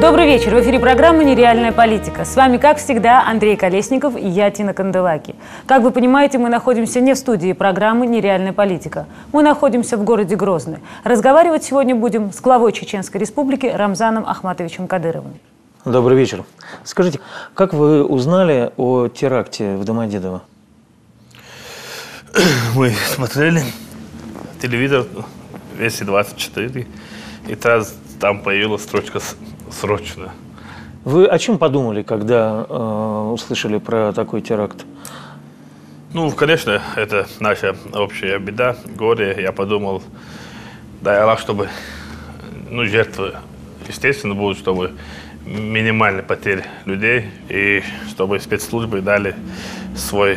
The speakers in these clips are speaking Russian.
Добрый вечер. В эфире программа «Нереальная политика». С вами, как всегда, Андрей Колесников и я, Тина Канделаки. Как вы понимаете, мы находимся не в студии программы «Нереальная политика». Мы находимся в городе Грозный. Разговаривать сегодня будем с главой Чеченской Республики Рамзаном Ахматовичем Кадыровым. Добрый вечер. Скажите, как вы узнали о теракте в Домодедово? Мы смотрели телевизор, Вести 24, и там появилась строчка «Срочно». Вы о чем подумали, когда услышали про такой теракт? Ну, конечно, это наша общая беда, горе. Я подумал, дай Аллах, чтобы жертвы, естественно, будут, чтобы минимальная потеря людей, и чтобы спецслужбы дали свою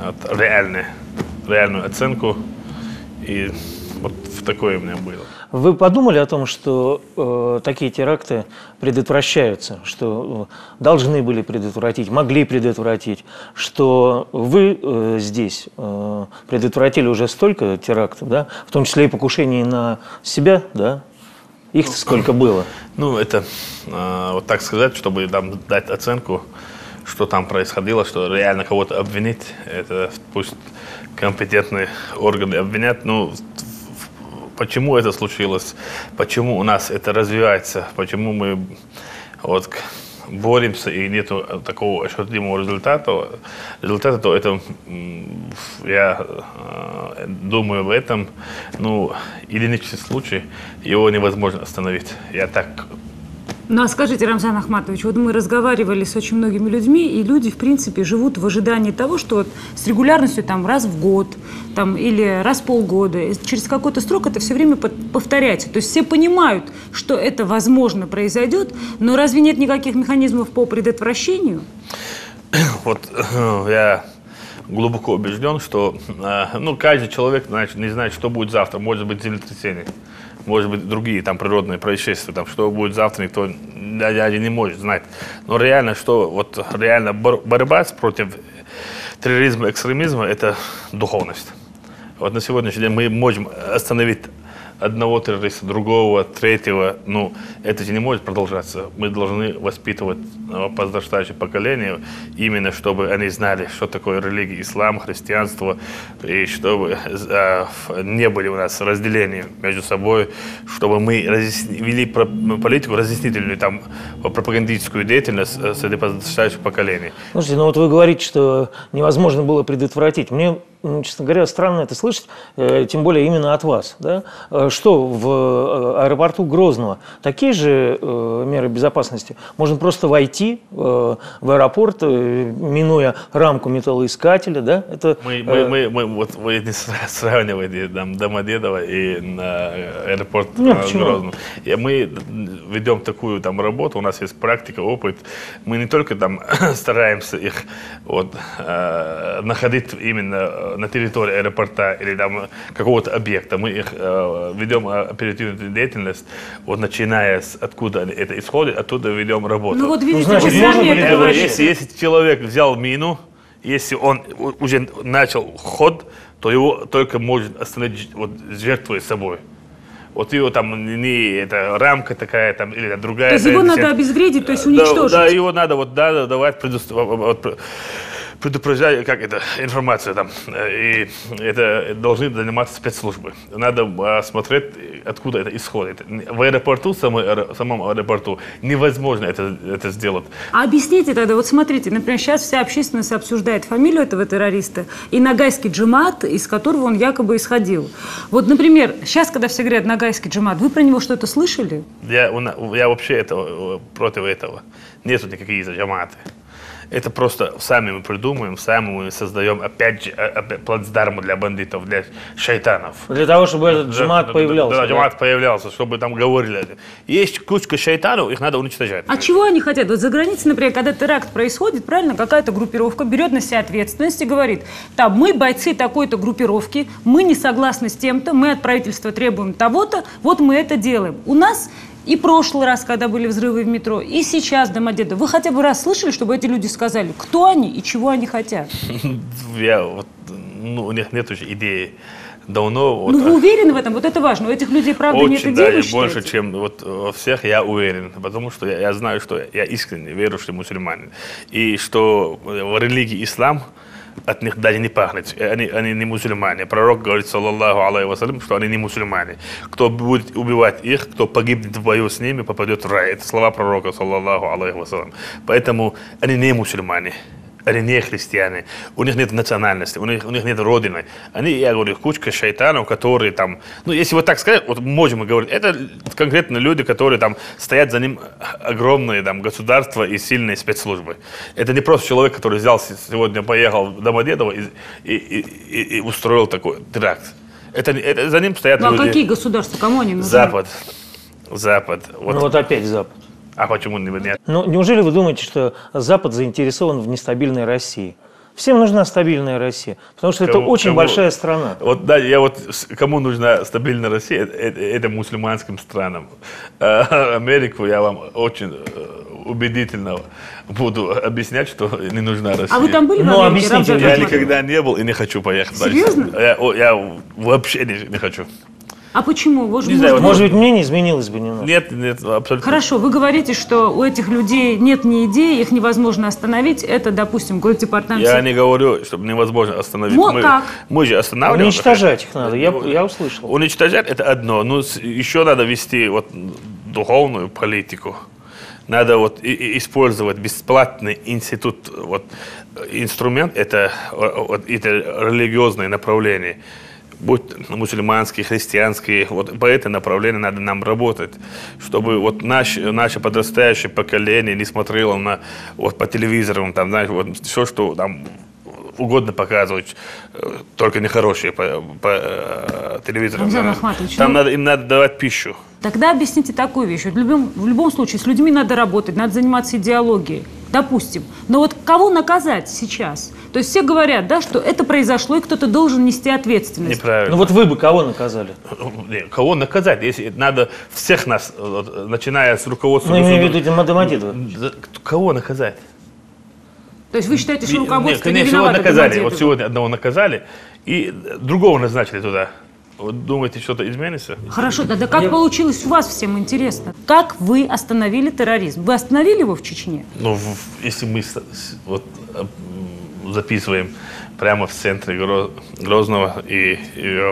реальную оценку. И вот такое у меня было. Вы подумали о том, что такие теракты предотвращаются, что должны были предотвратить, могли предотвратить, что вы здесь предотвратили уже столько терактов, да, в том числе и покушений на себя, да? Их сколько было? Ну, это вот так сказать, чтобы там дать оценку, что там происходило, что реально кого-то обвинить, это пусть компетентные органы обвинят. Ну, почему это случилось, почему у нас это развивается, почему мы вот боремся и нету такого ощутимого результата, то это, я думаю, в этом, единичный случай, его невозможно остановить. Я так. Ну а скажите, Рамзан Ахматович, вот мы разговаривали с очень многими людьми, и люди, в принципе, живут в ожидании того, что с регулярностью там, раз в год или раз в полгода, через какой-то срок это все время повторяется. То есть все понимают, что это возможно произойдет, но разве нет никаких механизмов по предотвращению? Вот я глубоко убежден, что каждый человек не знает, что будет завтра. Может быть землетрясение. Может быть, другие там природные происшествия, там, что будет завтра, никто не может знать. Но реально, реально борьба против терроризма, экстремизма – это духовность. Вот на сегодняшний день мы можем остановить одного террориста, другого, третьего. Это же не может продолжаться. Мы должны воспитывать подрастающее поколение, именно чтобы они знали, что такое религия, ислам, христианство, и чтобы не были у нас разделения между собой, чтобы мы вели политику разъяснительную, пропагандистскую деятельность среди подрастающего поколения. Слушайте, вот вы говорите, что невозможно было предотвратить. Мне, честно говоря, странно это слышать, тем более именно от вас, да? Что, в аэропорту Грозного такие же меры безопасности? Можно просто войти в аэропорт, минуя рамку металлоискателя, да? Это, вы не сравниваете Домодедово и аэропорт Грозного. Мы ведем такую работу, у нас есть практика, опыт. Мы не только стараемся их находить именно на территории аэропорта или какого-то объекта. Мы их ведем оперативную деятельность, начиная с откуда это исходит, оттуда ведем работу. Если человек взял мину, если он уже начал ход, то его только может остановить жертвой собой. Вот его не эта рамка такая или другая. То есть его надо обезвредить, то есть уничтожить. Да, его надо давать предупреждать, информацию и это должны заниматься спецслужбы. Надо смотреть, откуда это исходит. В аэропорту, самом аэропорту невозможно это сделать. А объясните тогда, смотрите, например, сейчас вся общественность обсуждает фамилию этого террориста и ногайский джамаат, из которого он якобы исходил. Вот, например, сейчас, когда все говорят ногайский джамаат, вы про него что-то слышали? Я вообще против этого. Нету никаких джамааты. Это просто сами мы придумаем, сами мы создаем, опять же, плацдарм для бандитов, для шайтанов. Для того, чтобы этот джамаат появлялся. Да, джамаат появлялся, чтобы говорили. Есть кучка шайтанов, их надо уничтожать. А чего они хотят? Вот за границей, например, когда теракт происходит, правильно, какая-то группировка берет на себя ответственность и говорит, мы бойцы такой-то группировки, мы не согласны с тем-то, мы от правительства требуем того-то, вот мы это делаем. У нас и прошлый раз, когда были взрывы в метро, и сейчас Домодедово. Вы хотя бы раз слышали, чтобы эти люди сказали, кто они и чего они хотят? У них нет уже идеи давно... Вот, Ну, вы уверены в этом? Вот это важно. У этих людей, правда, нет очень, идей, да, вы и больше, считаете? чем вот во всех, я уверен. Потому что я знаю, что я искренне верующий мусульманин. И что в религии ислам от них даже не пахнет. Они не мусульмане. Пророк говорит, саллаллаху алейхи вассалям, что они не мусульмане. Кто будет убивать их, кто погибнет в бою с ними, попадет в рай. Это слова пророка, саллаллаху алейхи вассалям. Поэтому они не мусульмане. Они не христиане, у них нет национальности, у них нет родины. Они, я говорю, кучка шайтанов, которые там, ну, если вот так сказать, вот можем говорить, это конкретно люди, которые там стоят за ним огромные там государства и сильные спецслужбы. Это не просто человек, который взял сегодня, поехал в Домодедово и устроил такой теракт. Это за ним стоят Ну, люди. а какие государства? Кому они нужны? Запад. Вот. Ну вот опять Запад. А почему нет? Ну, неужели вы думаете, что Запад заинтересован в нестабильной России? Всем нужна стабильная Россия, потому что это очень большая страна. Вот да, кому нужна стабильная Россия, это мусульманским странам. Америку я вам очень убедительно буду объяснять, что не нужна Россия. А вы там были в Ну, Америке, объясните, Рамзан Я Ахматович? никогда не был и не хочу поехать. Серьезно? Я вообще не хочу. А почему? Не знаю, Может быть, мнение изменилось бы немного? Нет, абсолютно. Хорошо, вы говорите, что у этих людей нет ни идей, их невозможно остановить. Это, допустим, Госдепартамент... Я не говорю, что невозможно остановить. Как? Мы же останавливаем. Уничтожать их надо, я услышал. Уничтожать это одно, но еще надо вести вот духовную политику. Надо вот использовать бесплатный институт, вот инструмент, это религиозное направление. Будь мусульманские, христианские, вот по этому направлению надо нам работать, чтобы вот наше подрастающее поколение не смотрело на вот по телевизору, там, знаешь, вот все, что там угодно показывать, только нехорошее по телевизору. Рамзан Ахматович, Там им надо давать пищу. Тогда объясните такую вещь. Вот в любом случае с людьми надо работать, надо заниматься идеологией, допустим. Но вот кого наказать сейчас? То есть все говорят, да, что это произошло, и кто-то должен нести ответственность. Неправильно. Ну вот вы бы кого наказали? Кого наказать? Если надо всех нас, начиная с руководства... Ну, имею в виду Домодедово. Кого наказать? То есть вы считаете, что руководство не Конечно, его виновато? наказали. Домодедово? Вот сегодня одного наказали, и другого назначили туда. Вот думаете, что-то изменится? Хорошо, да как получилось у вас, всем интересно. Как вы остановили терроризм? Вы остановили его в Чечне? Ну, если мы вот записываем прямо в центре Грозного, и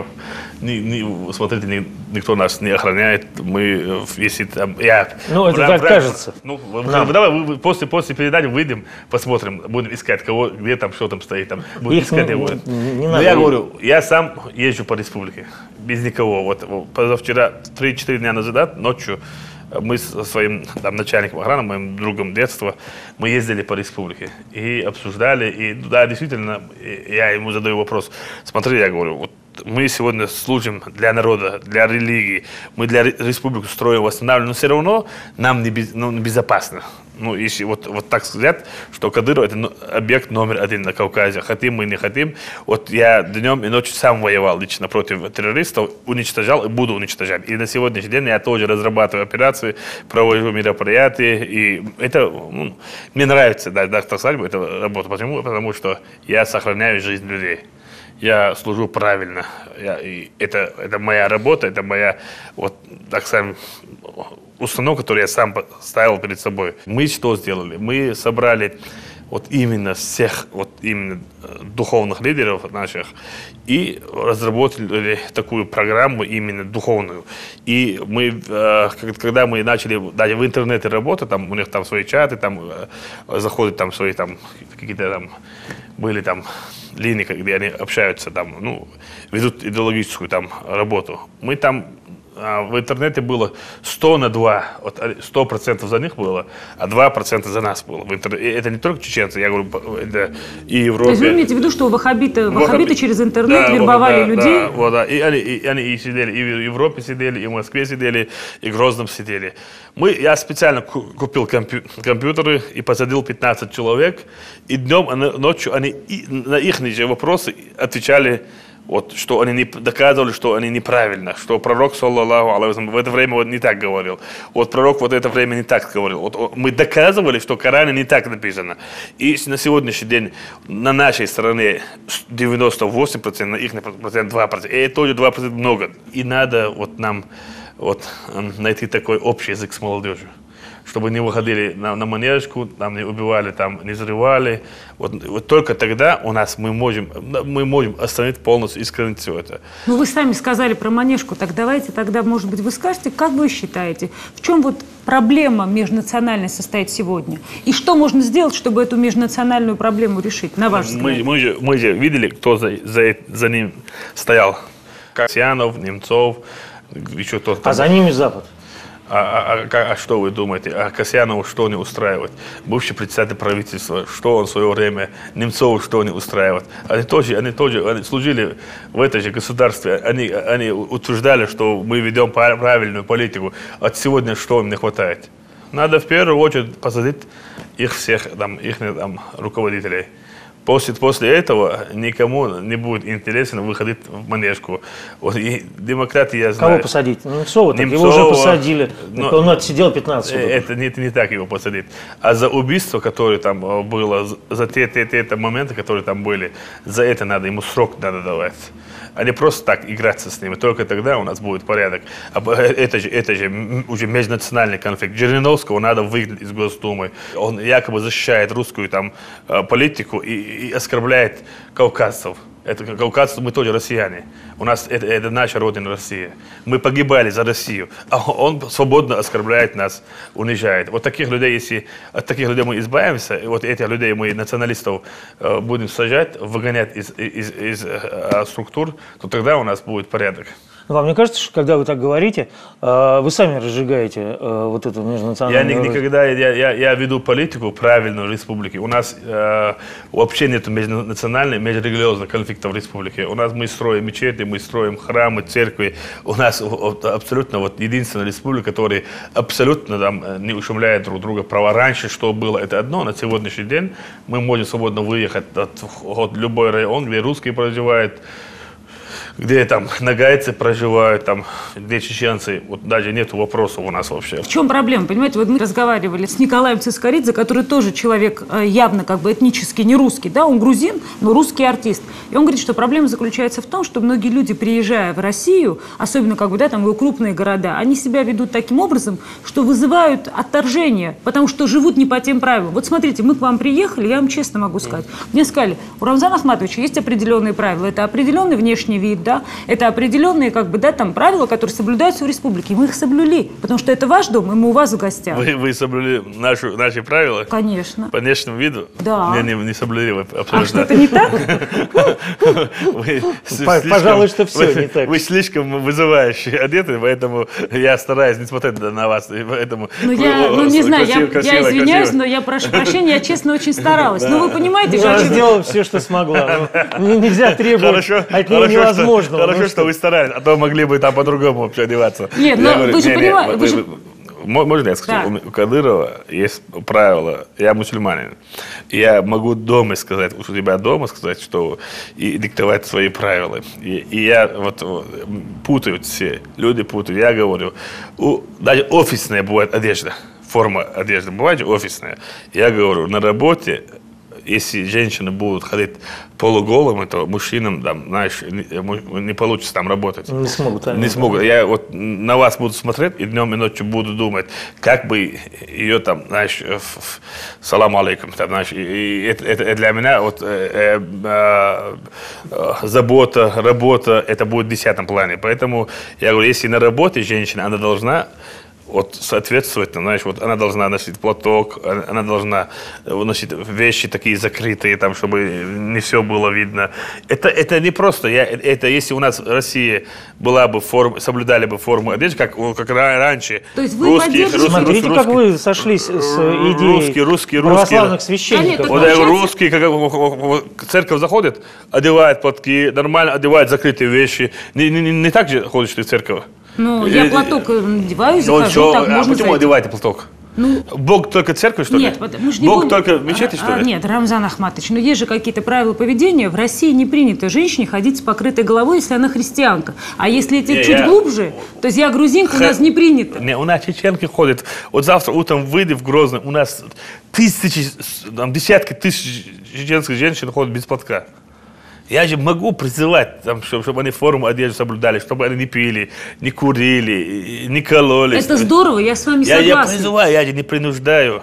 смотрите, никто нас не охраняет, мы, если там, Ну, это так кажется. Ну, давай после передачи выйдем, посмотрим, будем искать, кого, где там, что там стоит, там, будем искать его. Не Но надо. я говорю, я сам езжу по республике, без никого. Вот позавчера, 3-4 дня назад, ночью, мы со своим там, начальником охраны, моим другом детства, мы ездили по республике и обсуждали. И да, действительно, я ему задаю вопрос. Смотри, я говорю, вот мы сегодня служим для народа, для религии, мы для республики строим, восстанавливаем, но все равно нам не безопасно. Ну, если вот так сказать, что Кадыров это объект номер 1 на Кавказе. Хотим мы, не хотим. Вот я днем и ночью сам воевал лично против террористов, уничтожал и буду уничтожать. И на сегодняшний день я тоже разрабатываю операции, провожу мероприятия. И это, мне нравится, да, так сказать, эта работа. Почему? Потому что я сохраняю жизнь людей. Я служу правильно. Это моя работа, это моя, вот, так сказать, установка, которую я сам ставил перед собой. Мы что сделали? Мы собрали вот именно всех вот именно духовных лидеров наших и разработали такую программу именно духовную. И мы, когда мы начали даже в интернете работать, там у них там свои чаты, там заходят там свои там какие-то там были там линии, где они общаются, там, ну, ведут идеологическую там работу. Мы там в интернете было 100 на 2, вот 100% за них было, а 2% за нас было. Это не только чеченцы, я говорю, это и Европа. То есть вы имеете в виду, что ваххабиты через интернет вербовали людей? Да, вот, да. И они сидели, и в Европе сидели, и в Москве сидели, и в Грозном сидели. Я специально купил компьютеры и посадил 15 человек, и днем, и ночью они на их вопросы отвечали вот, что они не доказывали, что они неправильно, что пророк, саллаллаху алейхи ва саллям, в это время вот не так говорил. Вот пророк вот это время не так говорил. Вот мы доказывали, что в Коране не так написано. И на сегодняшний день на нашей стороне 98%, на их процент 2%. И это тоже 2% много. И надо вот нам вот, найти такой общий язык с молодежью. Чтобы не выходили на манежку, там не убивали, там не взрывали. Вот только тогда у нас мы можем остановить полностью, искоренить все это. Ну, вы сами сказали про манежку, так давайте тогда, может быть, вы скажете, как вы считаете, в чем вот проблема межнациональная состоит сегодня? И что можно сделать, чтобы эту межнациональную проблему решить, на ваш взгляд? Мы же видели, кто за ним стоял. Касьянов, Немцов, еще кто-то. А за ними Запад. А что вы думаете? А Касьянову что не устраивает? Бывший председатель правительства, что он в свое время, Немцову что не устраивает? Они служили в этой же государстве, они утверждали, что мы ведем правильную политику. От сегодня что им не хватает? Надо в первую очередь посадить их всех, их руководителей. После этого никому не будет интересно выходить в манежку. Вот, и демократии, я знаю. Кого посадить? Немцова? Его уже посадили. Он отсидел 15 лет. Это не так его посадить. А за убийство, которое там было, за те моменты, которые там были, за это надо, ему срок надо давать. А не просто так играться с ними. Только тогда у нас будет порядок. Это же уже межнациональный конфликт. Жириновского надо выгнать из Госдумы. Он якобы защищает русскую там политику и оскорбляет кавказцев. Кавказцы, мы тоже россияне. У нас это наша родина Россия. Мы погибали за Россию. А он свободно оскорбляет нас, унижает. Вот таких людей, если от таких людей мы избавимся, вот этих людей мы, националистов, будем сажать, выгонять из структур, то тогда у нас будет порядок. Вам не кажется, что когда вы так говорите, вы сами разжигаете вот эту межнациональную... Я веду политику правильную в республике. У нас вообще нет межнациональных, межрелигиозных конфликтов в республике. У нас мы строим мечети, мы строим храмы, церкви. У нас абсолютно единственная республика, которая абсолютно не ущемляет друг друга права. Раньше что было, это одно. На сегодняшний день мы можем свободно выехать от любой район, где русские проживают, где там нагайцы проживают, там, где чеченцы, вот даже нет вопросов у нас вообще. В чем проблема? Понимаете, вот мы разговаривали с Николаем Цискоридзе, который тоже человек явно как бы этнически не русский, да, он грузин, но русский артист. И он говорит, что проблема заключается в том, что многие люди, приезжая в Россию, особенно как бы, да, там, в крупные города, они себя ведут таким образом, что вызывают отторжение, потому что живут не по тем правилам. Вот смотрите, мы к вам приехали, я вам честно могу сказать, мне сказали, у Рамзана Ахматовича есть определенные правила, это определенный внешний вид, да, это определенные как бы, да, там, правила, которые соблюдаются в республике. И мы их соблюли, потому что это ваш дом, и мы у вас в гостях. Вы соблюли наши правила? Конечно. По внешнему виду? Да. Не соблюли вы абсолютно. А что-то не так? Пожалуй, что все не так. Вы слишком вызывающие одеты, поэтому я стараюсь не смотреть на вас. Ну, не знаю, я извиняюсь, но я прошу прощения, я честно очень старалась. Но вы понимаете, что... Она сделала все, что смогла. Нельзя требовать от нее невозможного. Хорошо, что вы старались, а то могли бы там по-другому вообще одеваться. Нет, но вы же понимаете... Можно я скажу? Да. У Кадырова есть правило, я мусульманин. Я могу дома сказать, у себя дома сказать, что и диктовать свои правила. И я вот путают все, люди путают. Я говорю, даже офисная бывает одежда, форма одежды бывает офисная. Я говорю, на работе, если женщины будут ходить полуголыми, то мужчинам, там, знаешь, не получится там работать. Не смогут. Не смогут. Я вот на вас буду смотреть и днем и ночью буду думать, как бы ее там, знаешь, салам алейкум, там, знаешь, и это для меня вот забота, работа, это будет в 10-м плане. Поэтому я говорю, если на работе женщина, она должна вот соответствовать, знаешь, вот она должна носить платок, она должна носить вещи такие закрытые, там, чтобы не все было видно. Это не просто. Это если у нас в России была бы форма, соблюдали бы форму одежды, как раньше. То есть вы поддерживаете? Смотрите, как вы сошлись с идеей православных священников. Вот русские, как церковь заходит, одевает платки, нормально одевает закрытые вещи. Не так же ходишь ты в церковь? Ну, я платок надеваю, захожу, так можно почему одеваете платок? Бог только церковь, что ли? Нет, мы же не Бог будем... только мечети, что ли? Нет, Рамзан Ахматович, но есть же какие-то правила поведения. В России не принято женщине ходить с покрытой головой, если она христианка. А если идти чуть глубже, то есть я грузинка, у нас не принято. Не, у нас чеченки ходят. Вот завтра утром выйди в Грозный, у нас тысячи, там, десятки тысяч чеченских женщин ходят без платка. Я же могу призывать, там, чтобы они форму одежды соблюдали, чтобы они не пили, не курили, не кололись. Это здорово, я с вами согласна. Я призываю, я же не принуждаю.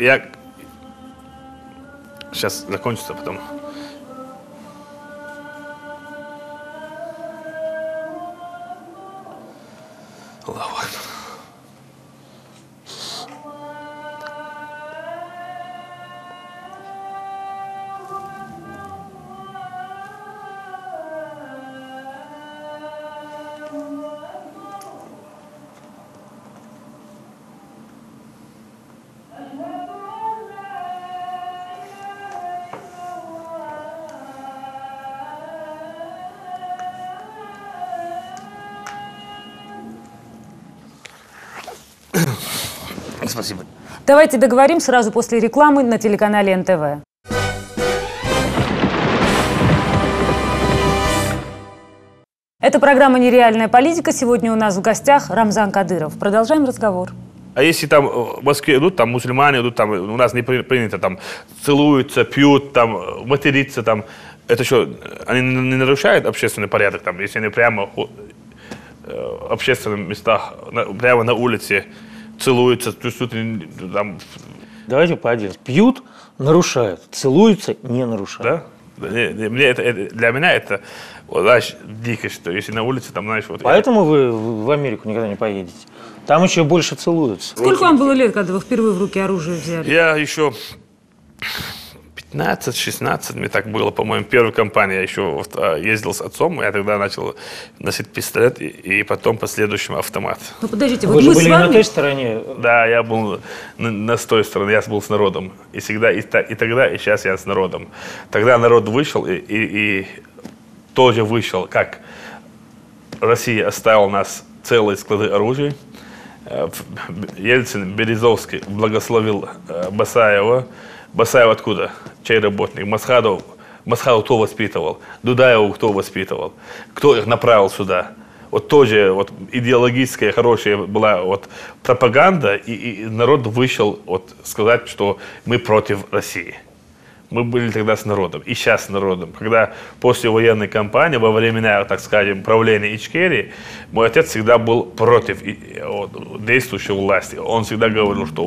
Сейчас закончится потом. Аллаху Акбар. Спасибо. Давайте договорим сразу после рекламы на телеканале НТВ. Это программа «Нереальная политика». Сегодня у нас в гостях Рамзан Кадыров. Продолжаем разговор. А если там в Москве идут, там мусульмане идут, там у нас не принято, там целуются, пьют, там матерятся, там, это что, они не нарушают общественный порядок, там, если они прямо в общественных местах, прямо на улице целуются, там... Давайте по отдельности. Пьют, нарушают. Целуются, не нарушают. Да? Для меня это, вот, знаешь, дикость, что если на улице, там, знаешь... Вот, Поэтому вы в Америку никогда не поедете. Там еще больше целуются. Сколько вам было лет, когда вы впервые в руки оружие взяли? Я еще 15-16, мне так было, по-моему, первая кампания. Я еще ездил с отцом, я тогда начал носить пистолет и потом последующим автомат. Ну подождите, Вы вот же мы были с вами... на той стороне. Да, я был с той стороны, я был с народом. И всегда, и тогда, и сейчас я с народом. Тогда народ вышел и тоже вышел, как Россия оставила нас целые склады оружия. Ельцин, Березовский благословил Басаева. Басаев откуда? Чей работник? Масхадов кто воспитывал? Дудаеву кто воспитывал? Кто их направил сюда? Вот тоже вот, идеологическая хорошая была вот, пропаганда, и народ вышел вот, сказать, что мы против России. Мы были тогда с народом, и сейчас с народом. Когда после военной кампании, во времена, так скажем, правления Ичкерии, мой отец всегда был против действующей власти. Он всегда говорил, что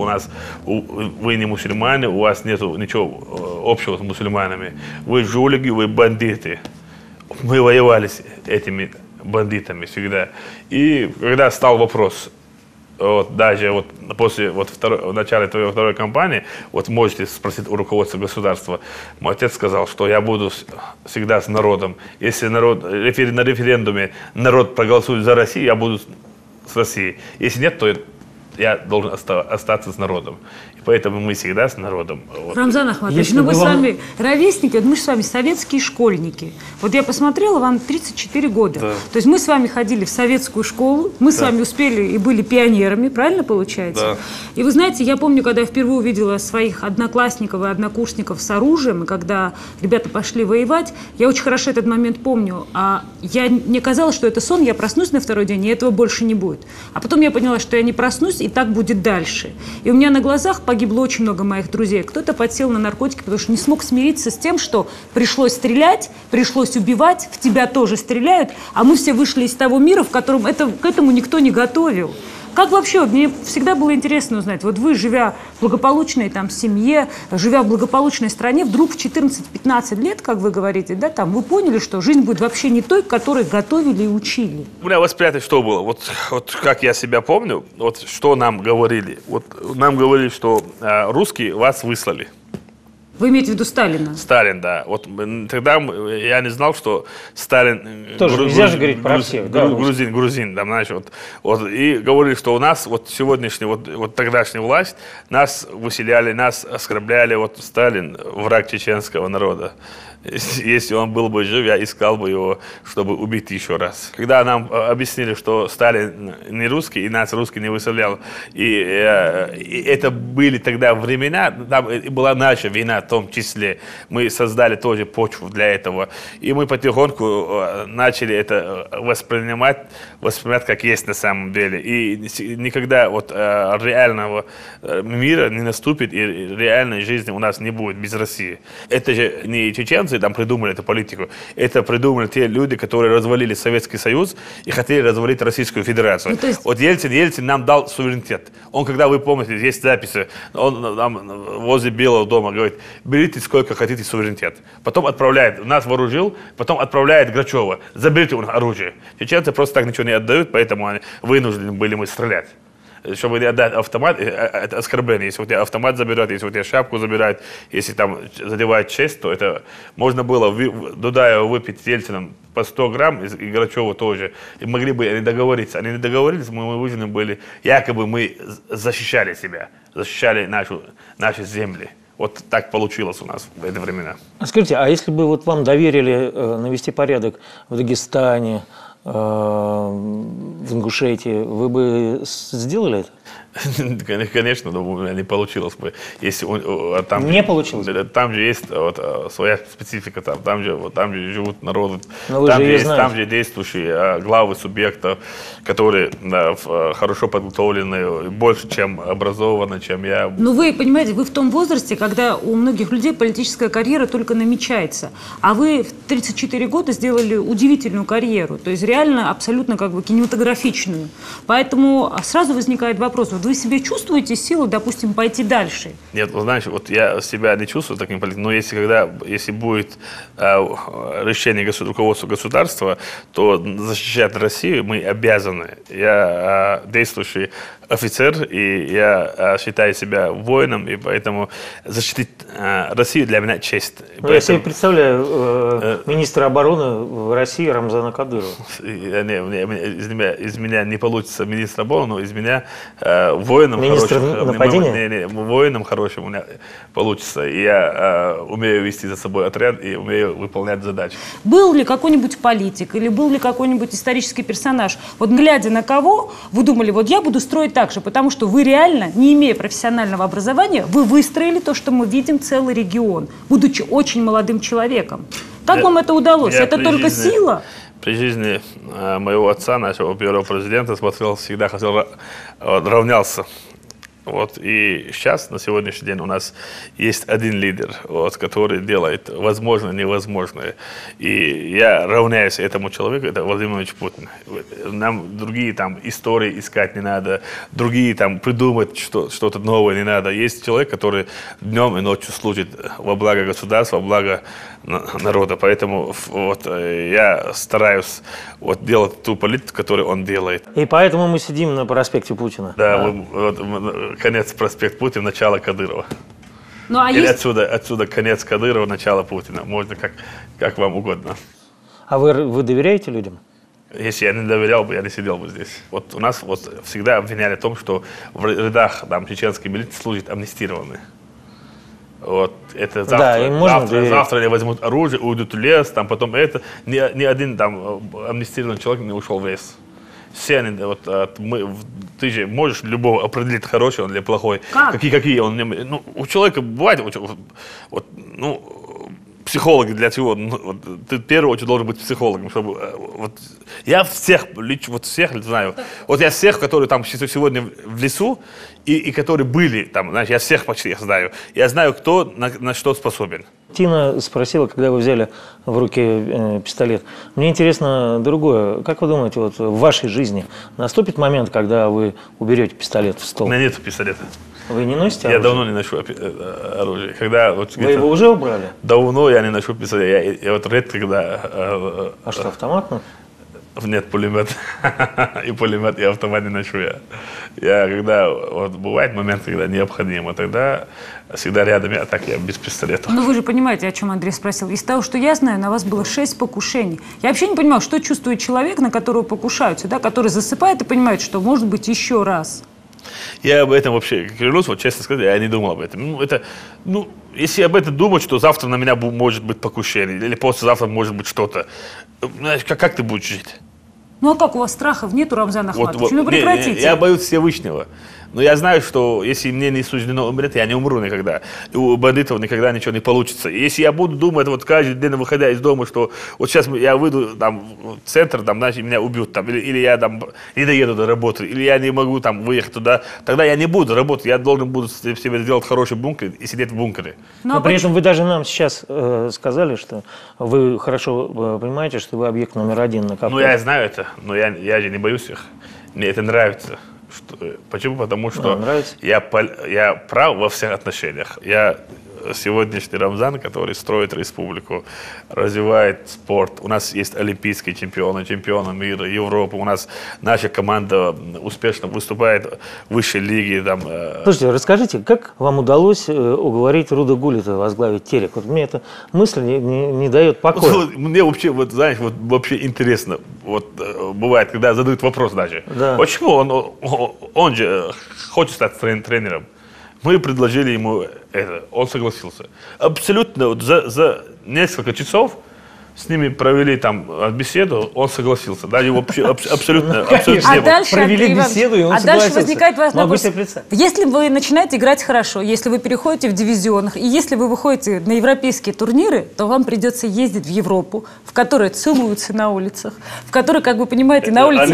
вы не мусульмане, у вас нет ничего общего с мусульманами. Вы жулики, вы бандиты. Мы воевали с этими бандитами всегда. И когда стал вопрос, вот, даже вот после начала твоей второй кампании, вот можете спросить у руководства государства, мой отец сказал, что я буду всегда с народом. Если на референдуме народ проголосует за Россию, я буду с Россией. Если нет, то я должен остаться с народом. И поэтому мы всегда с народом. Вот. Рамзан Ахматович, ну вы с вами ровесники, вот мы же с вами советские школьники. Вот я посмотрела, вам 34 года. Да. То есть мы с вами ходили в советскую школу, мы с вами успели и были пионерами, правильно получается? Да. И вы знаете, я помню, когда я впервые увидела своих одноклассников и однокурсников с оружием, и когда ребята пошли воевать, я очень хорошо этот момент помню. Мне казалось, что это сон, я проснусь на второй день, и этого больше не будет. А потом я поняла, что я не проснусь, и так будет дальше. И у меня на глазах погибло очень много моих друзей. Кто-то подсел на наркотики, потому что не смог смириться с тем, что пришлось стрелять, пришлось убивать, в тебя тоже стреляют, а мы все вышли из того мира, в котором к этому никто не готовил. Как вообще, мне всегда было интересно узнать, вот вы, живя в благополучной там семье, живя в благополучной стране, вдруг в 14-15 лет, как вы говорите, да, там, вы поняли, что жизнь будет вообще не той, которой готовили и учили? У меня восприятие что было? Вот как я себя помню, вот что нам говорили. Вот нам говорили, что русские вас выслали. Вы имеете в виду Сталина? Сталин, да. Вот тогда я не знал, что Сталин... Тоже нельзя же говорить про всех. Грузин, там, знаешь, вот, и говорили, что у нас вот сегодняшняя, вот тогдашняя власть, нас выселяли, нас оскорбляли, вот Сталин, враг чеченского народа. Если он был бы жив, я искал бы его, чтобы убить еще раз. Когда нам объяснили, что Сталин не русский, и нас русский не выселял, и это были тогда времена, там была наша вина в том числе. Мы создали тоже почву для этого. И мы потихоньку начали это воспринимать как есть на самом деле. И никогда вот реального мира не наступит, и реальной жизни у нас не будет без России. Это же не чеченцы там придумали эту политику. Это придумали те люди, которые развалили Советский Союз и хотели развалить Российскую Федерацию. Ну, есть... Вот Ельцин нам дал суверенитет. Он, когда вы помните, есть записи, он там возле Белого дома говорит, берите сколько хотите суверенитет. Потом отправляет, нас вооружил, потом отправляет Грачева, заберите у нас оружие. Чеченцы просто так ничего не отдают, поэтому они вынуждены были мы стрелять. Чтобы не отдать автомат, это оскорбление. Если у тебя автомат забирают, если у тебя шапку забирают, если там задевает честь, то это можно было Дудаева выпить с Ельцином по 100 грамм, и Грачева тоже. И могли бы они договориться. Они не договорились, мы вынуждены были, якобы мы защищали себя, защищали наши земли. Вот так получилось у нас в эти времена. Скажите, а если бы вот вам доверили навести порядок в Дагестане, в Ингушетии, вы бы сделали это? Конечно, но у меня не получилось бы. Если там не получилось? Там же есть вот, своя специфика, там же живут народы, там же действующие главы субъектов, которые хорошо подготовлены, больше, чем образованы, чем я. Ну вы понимаете, вы в том возрасте, когда у многих людей политическая карьера только намечается, а вы в 34 года сделали удивительную карьеру, то есть реально абсолютно как бы кинематографичную. Поэтому сразу возникает вопрос, вот вы себе чувствуете силу, допустим, пойти дальше? Нет, вы знаете, вот я себя не чувствую таким политиком, но если будет решение руководства государства, то защищать Россию мы обязаны. Я действующий офицер, и я считаю себя воином, и поэтому защитить Россию для меня честь. Я себе представляю министра обороны в России Рамзана Кадырова. Из меня не получится министр обороны, но из меня воином хорошим у меня получится. И я умею вести за собой отряд и умею выполнять задачи. Был ли какой-нибудь политик или был ли какой-нибудь исторический персонаж, вот глядя на кого, вы думали, вот я буду строить так же, потому что вы реально, не имея профессионального образования, вы выстроили то, что мы видим, целый регион, будучи очень молодым человеком. Как вам это удалось? Это только сила? При жизни моего отца, нашего первого президента, всегда хотел, равнялся. Вот, и сейчас, на сегодняшний день, у нас есть один лидер, вот, который делает возможное невозможное. И я равняюсь этому человеку, это Владимир Владимирович Путин. Нам другие там истории искать не надо, другие там придумать что-то новое не надо. Есть человек, который днем и ночью служит во благо государства, во благо народа. Поэтому вот, я стараюсь вот, делать ту политику, которую он делает. И поэтому мы сидим на проспекте Путина. Да. Конец проспект Путина, начало Кадырова. Ну, а или отсюда конец Кадырова, начало Путина. Можно как вам угодно. А вы доверяете людям? Если я не доверял бы, я не сидел бы здесь. Вот у нас вот всегда обвиняли в том, что в рядах там, чеченской милиции служат амнистированные. Вот, это завтра они возьмут оружие, уйдут в лес, там потом это. Ни один там амнистированный человек не ушел в лес. Все они, ты же можешь любого определить, хороший он или плохой. Какие он. Ну, у человека бывает, психологи для чего? Ты в первую очередь должен быть психологом, чтобы я всех знаю. Вот я всех, которые там сегодня в лесу и которые были там, знаешь, я всех почти знаю. Я знаю, кто на что способен. Тина спросила, когда вы взяли в руки пистолет. Мне интересно другое. Как вы думаете, вот в вашей жизни наступит момент, когда вы уберете пистолет в стол? У меня нет пистолета. Вы не носите оружие? Я давно не ношу оружие. Вы его уже убрали? Давно я не ношу пистолет. Я вот редко когда... А что, автомат? Нет пулемета. И пулемет, и автомат не ношу я. Я когда, вот бывает момент, когда необходимо, тогда всегда рядом, а так я без пистолета. Ну вы же понимаете, о чем Андрей спросил. Из того, что я знаю, на вас было 6 покушений. Я вообще не понимаю, что чувствует человек, на которого покушаются, да, который засыпает и понимает, что может быть еще раз. Я об этом вообще, клянусь, вот честно сказать, я не думал об этом. Если об этом думать, что завтра на меня может быть покушение, или послезавтра может быть что-то, знаешь, как ты будешь жить? Ну а как, у вас страхов нету, Рамзан Ахматович? Ну прекратите. Я боюсь Всевышнего. Но я знаю, что если мне не суждено умереть, я не умру никогда. И у бандитов никогда ничего не получится. И если я буду думать вот каждый день, выходя из дома, что вот сейчас я выйду там, в центр, там, значит, меня убьют, там, или я там не доеду до работы, или я не могу там выехать туда, тогда я не буду работать. Я должен буду себе сделать хороший бункер и сидеть в бункере. Но при этом вы даже нам сейчас сказали, что вы хорошо понимаете, что вы объект номер 1 на КП. Ну, я знаю это, но я же не боюсь их. Мне это нравится. Почему? Потому что я прав во всех отношениях. Я сегодняшний Рамзан, который строит республику, развивает спорт. У нас есть олимпийские чемпионы, чемпионы мира, Европы. У нас наша команда успешно выступает в высшей лиге. Там. Слушайте, расскажите, как вам удалось уговорить Руда Гуллита возглавить Терек? Вот мне эта мысль не дает покоя. Мне вообще, вот, знаешь, вот, вообще интересно. Вот, бывает, когда задают вопрос даже. Да. Почему он же хочет стать тренером? Мы предложили ему это, он согласился. Абсолютно, вот за несколько часов с ними провели там беседу, он согласился. Да, его вообще абсолютно А дальше, провели беседу, и он согласился. Дальше возникает вопрос. Могу себе представить. Если вы начинаете играть хорошо, если вы переходите в дивизионах, и если вы выходите на европейские турниры, то вам придется ездить в Европу, в которой целуются на улицах, в которой, как вы понимаете, на улице...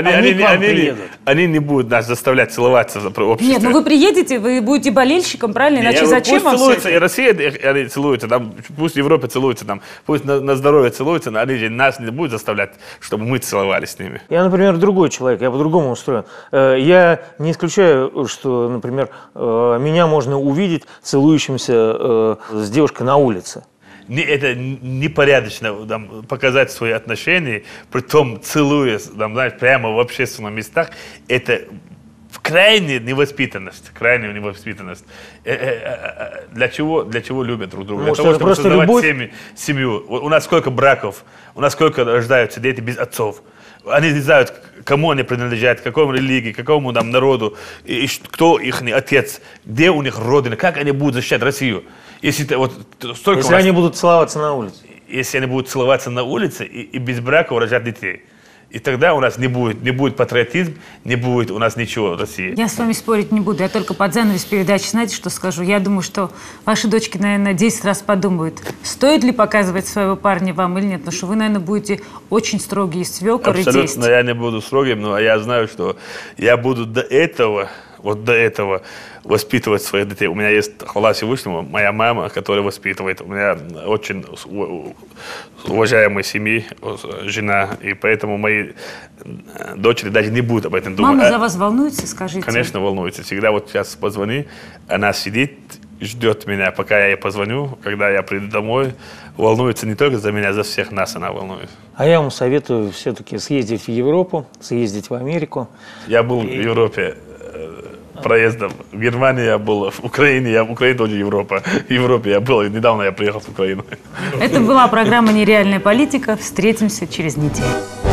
Они не будут нас заставлять целоваться в обществе. Нет, ну вы приедете, вы будете болельщиком, правильно? Иначе зачем вам целуются, и Россия, они целуются, там, пусть Европа целуется, там, пусть на здоровье целуются, но они же нас не будут заставлять, чтобы мы целовались с ними. Я, например, другой человек, я по-другому устроен. Я не исключаю, что, например, меня можно увидеть целующимся с девушкой на улице. Это непорядочно там, показать свои отношения, притом целуясь, там, знаешь, прямо в общественных местах. Это крайняя невоспитанность. Крайняя невоспитанность. Для чего любят друг друга? Может, для того, чтобы создавать любовь? семью. У нас сколько браков, у нас сколько рождаются дети без отцов. Они не знают, кому они принадлежат, какой религии, какому там народу, и кто их отец, где у них родина, как они будут защищать Россию. Если они будут целоваться на улице. Если они будут целоваться на улице и без брака рожать детей. И тогда у нас не будет патриотизм, не будет у нас ничего в России. Я с вами спорить не буду. Я только под занавес передачи, знаете, что скажу? Я думаю, что ваши дочки, наверное, 10 раз подумают, стоит ли показывать своего парня вам или нет. Потому что вы, наверное, будете очень строгий свекор и тесть. Абсолютно, я не буду строгим, но я знаю, что я буду до этого воспитывать своих детей. У меня есть, хвала Всевышнему, моя мама, которая воспитывает. У меня очень уважаемая семья, жена, и поэтому мои дочери даже не будут об этом думать. Мама за вас волнуется, скажите? Конечно, волнуется. Всегда вот сейчас позвони, она сидит, ждет меня, пока я ей позвоню, когда я приду домой. Волнуется не только за меня, за всех нас она волнуется. А я вам советую все-таки съездить в Европу, съездить в Америку. Я был в Европе проездом. В Германии я был, в Украине тоже Европа. В Европе я был, и недавно я приехал в Украину. Это была программа «Нереальная политика». Встретимся через неделю.